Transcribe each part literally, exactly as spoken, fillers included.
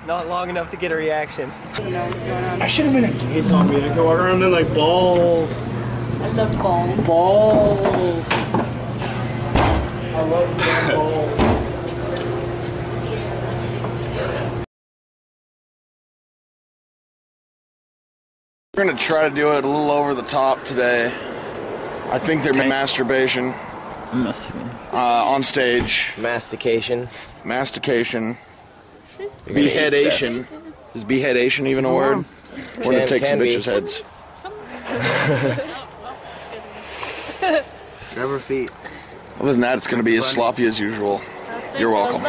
Not long enough to get a reaction. I should have been a gay zombie. I could walk around in like balls. I love balls. Balls. I love balls. We're gonna try to do it a little over the top today. I think they're masturbation. Uh, on stage. Mastication. Mastication. Beheadation. Is beheadation even a word? We're gonna Can- take some can be. bitches' heads. Grab her feet. Other than that, it's gonna be as sloppy as usual. You're welcome.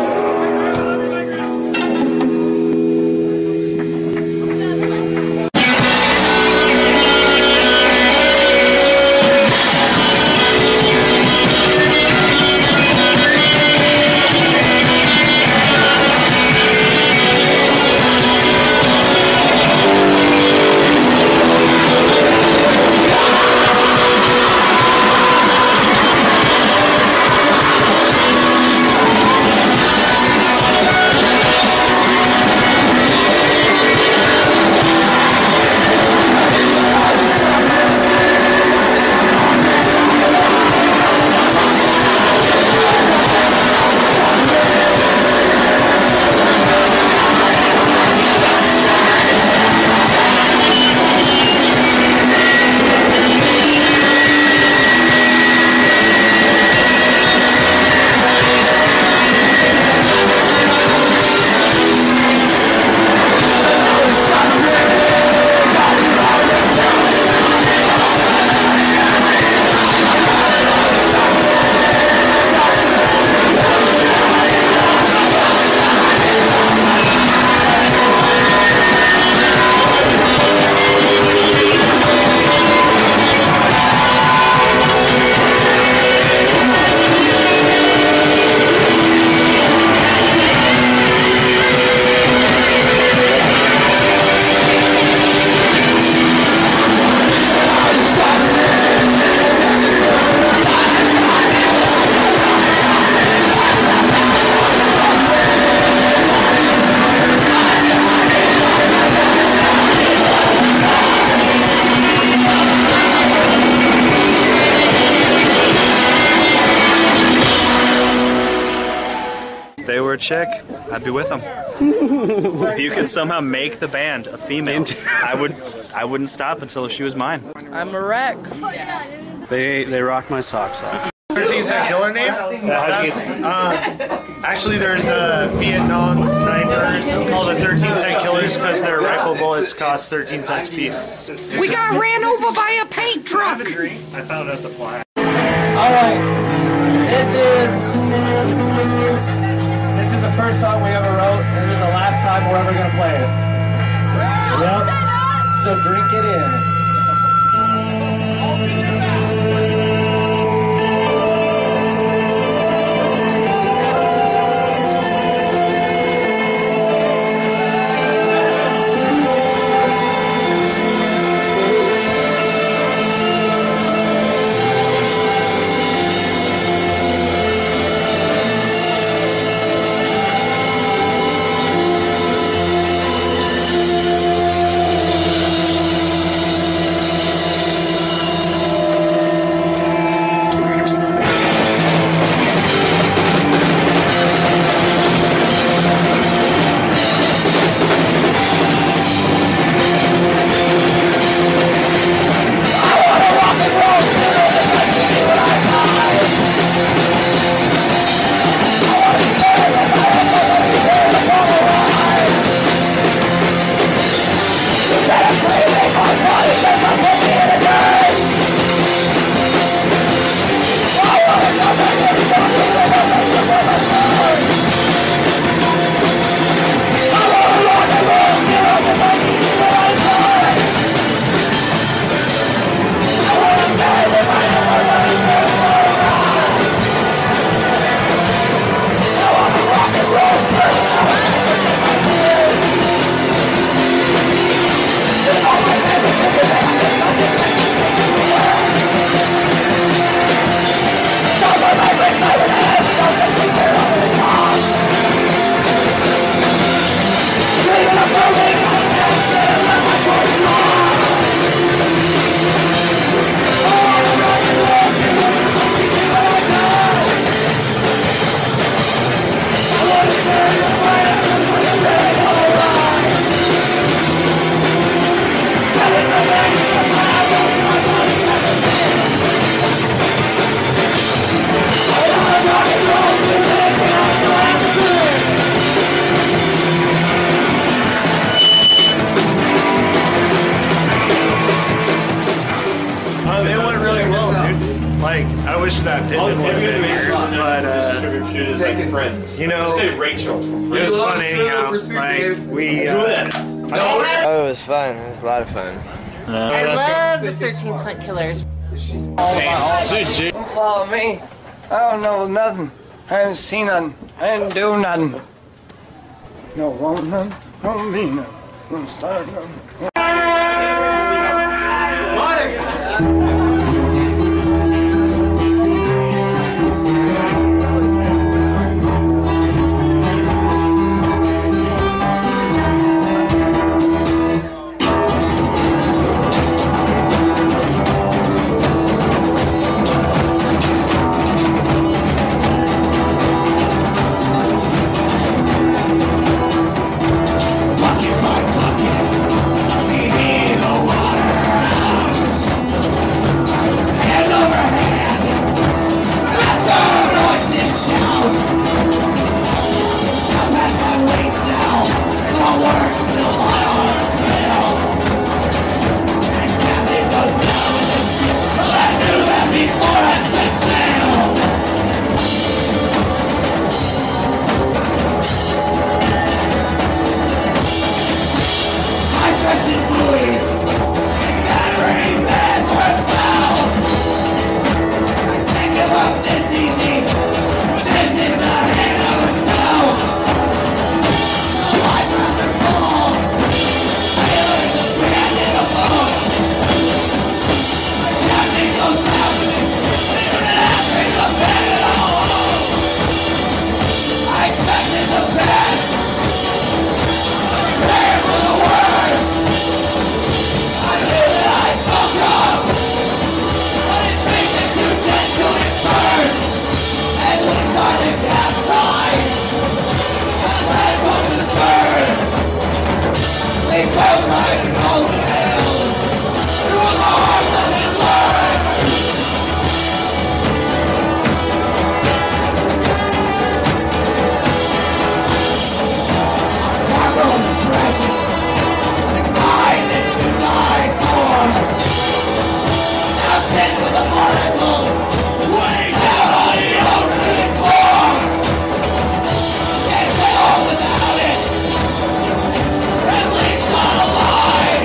They were a chick, I'd be with them. If you could somehow make the band a female, I would. I wouldn't stop until she was mine. I'm a wreck. They they rocked my socks off. thirteen cent killer name? That's, uh, actually, there's uh, Vietnam snipers called the thirteen cent killers because their rifle bullets cost thirteen cents a piece. We got ran over by a paint truck. I found out the flag. Alright. This is This is the first song we ever wrote. This is the last time we're ever gonna play it. Yep. So drink it in. wish that Pittman would have been here, but uh, Taking friends. you know, Say Rachel. it was fun anyhow. Like we. Uh, Oh, it was fun. It was a lot of fun. I love the thirteen cent killers. Don't follow me. I don't know nothing. I haven't seen nothing. I didn't do nothing. No, won't nothing. Don't be nothing. Don't start nothing. At least not alive!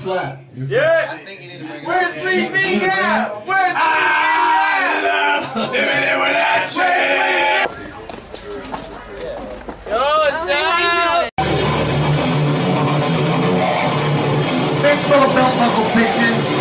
flat. You're flat. Yeah. I think you need to bring it Where's sleeping at? Where's sleeping at? Living in Wenatchee. Yo, Sam! Thanks for the belt buckle pitches.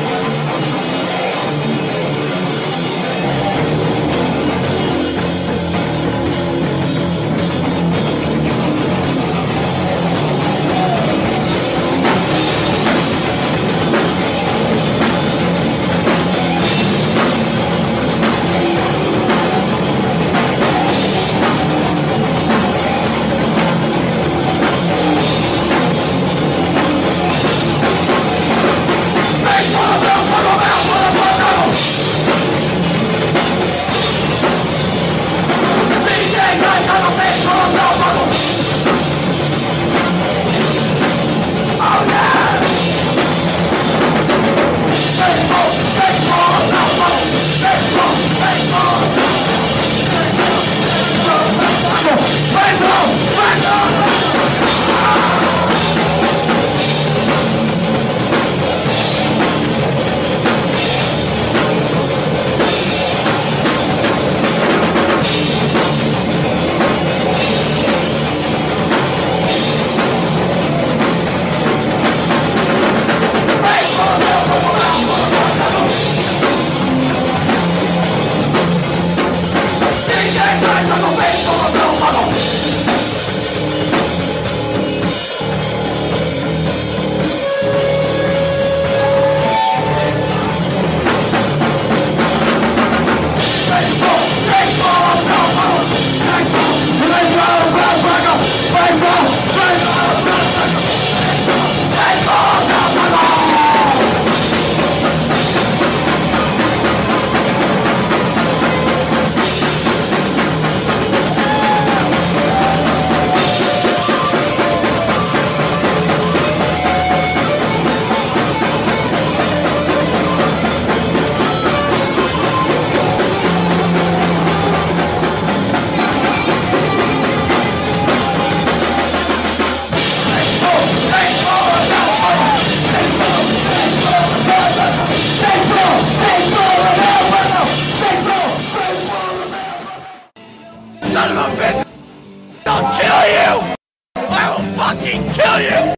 Son of a bitch! I'll kill you! I will fucking kill you!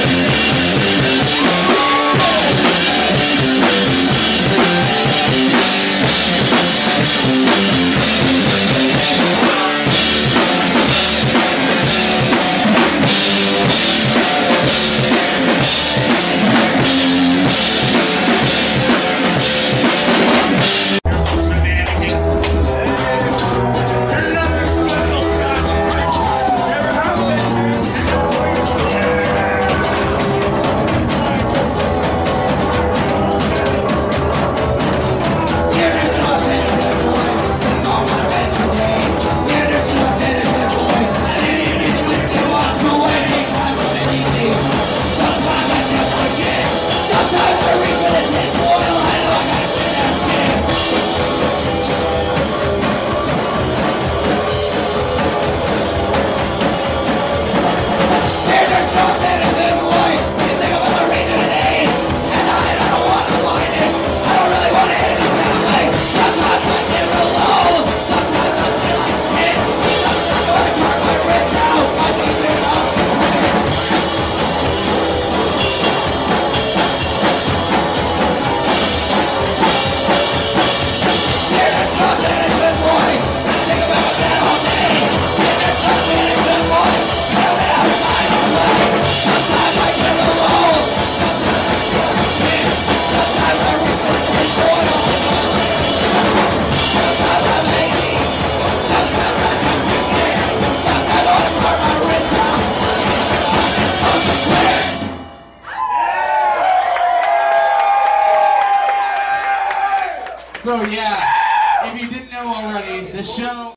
So yeah, if you didn't know already, the show...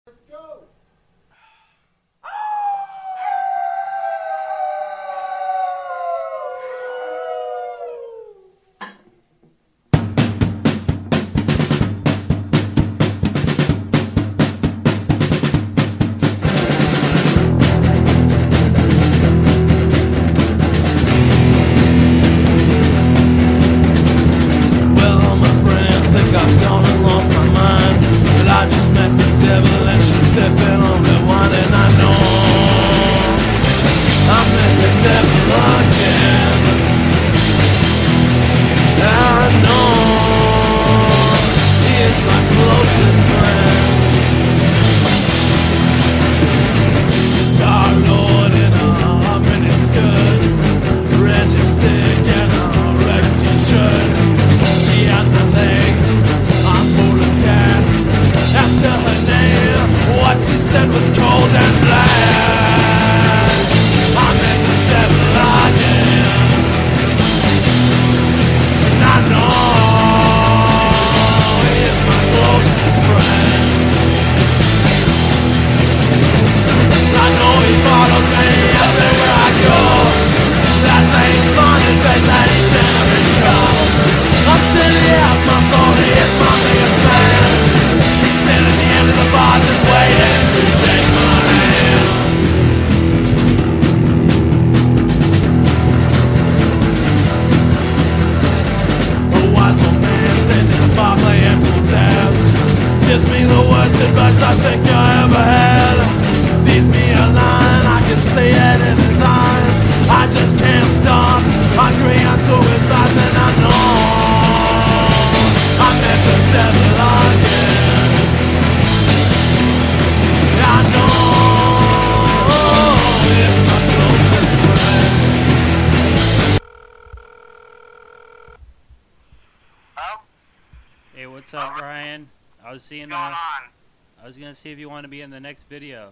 Hey, what's up, Ryan? I was seeing. Uh, I was gonna see if you want to be in the next video.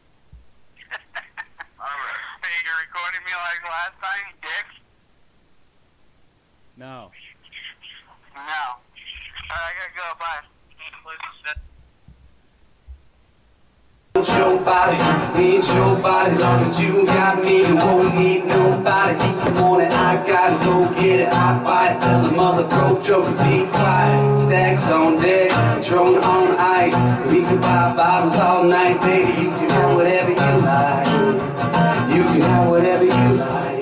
Hey, you're recording me like last time, you dick? No. No. Alright, I gotta go. Bye. Your body, need your body, long as you got me, you won't need nobody. You want it, I gotta go get it, I buy it. Tell the mother broke jokers be quiet. Stacks on deck, Patron on ice. We can buy bottles all night, baby. You can have whatever you like. You can have whatever you like.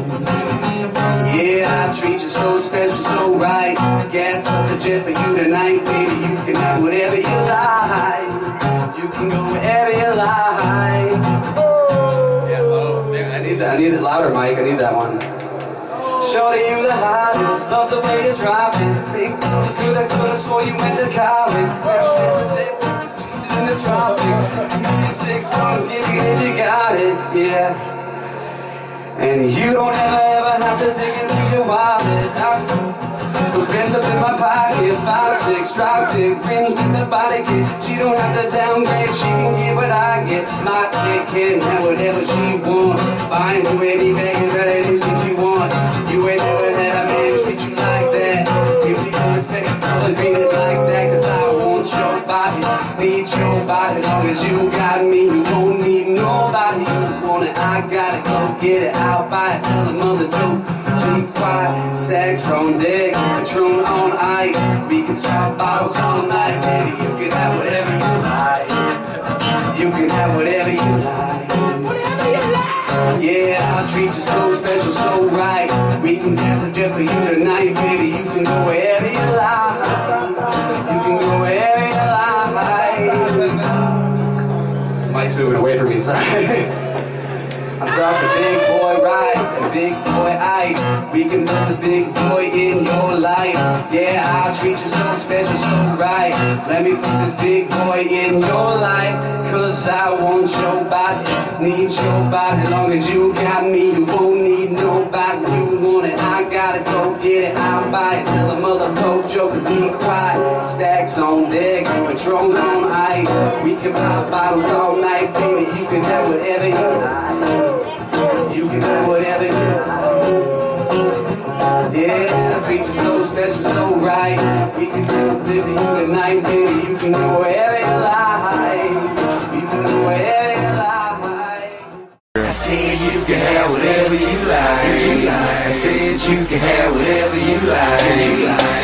Yeah, I treat you so special, so right. Gas up the jet for you tonight, baby. You can have whatever you like. You can go wherever you like. Oh. Yeah, oh, there, I need that. I need it louder, Mike. I need that one. Shorty, you the hottest. Love the way you drop it. Big good, I could have swore you went to college. She's in the tropics. Six songs, you can if you got it, yeah. And you don't ever ever have to dig into your wallet. Put pins up in my pocket, five, six, drop tick, rims with the body kit. She don't have to downgrade, she can get what I get. My chick can have whatever she wants. Buying you any bag and better anything she wants. You ain't never had a man treat you like that. If you don't expect to treat it like that, cause I want your body, need your body. Long as you got me, you won't need nobody. You want it, I gotta go get it, I'll buy it. Tell the mother don't be quiet. Stacks on deck, Patron on ice. We can swap bottles all night, baby. You can have whatever you like. You can have whatever you like. Whatever you like. Yeah, I'll treat you so special, so right. We can dance a jet for you tonight, baby. You can go wherever you like. You can go wherever you like. Mike's moving away from me, sorry. I'm talking big boy rides and big boy ice. We can put the big boy in your life. Yeah, I'll treat you so special, so right. Let me put this big boy in your life. Cause I want your body, need your body. As long as you got me, you won't need nobody. You want it, I gotta go get it, I'll buy it. Tell the mother broke joker, be quiet. Stacks on deck, Patron on ice. We can buy bottles all night, baby. You can have whatever you like. You can have whatever you like. Yeah, I treat you so special, so right. We can do it for you tonight, baby. You can go wherever you like. You can go wherever you like. I said you can have whatever you like. I said you can have whatever you like.